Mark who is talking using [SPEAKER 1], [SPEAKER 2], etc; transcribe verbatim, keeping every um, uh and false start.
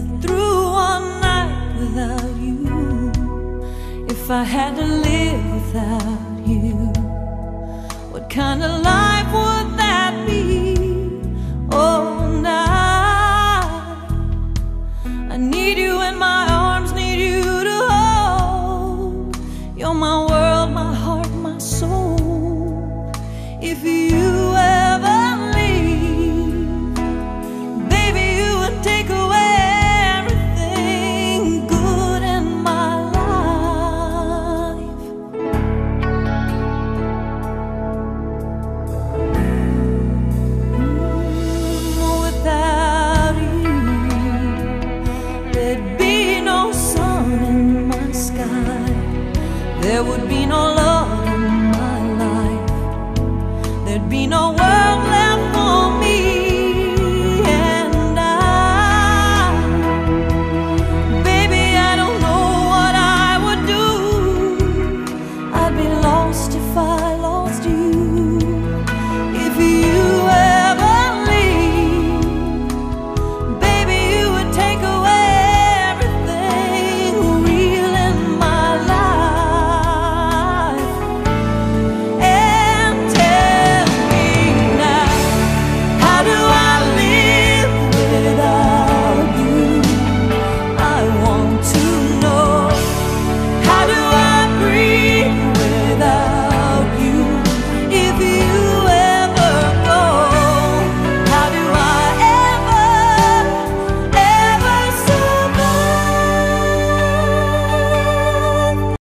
[SPEAKER 1] get through one night without you. If I had to live without you, what kind of life would that be?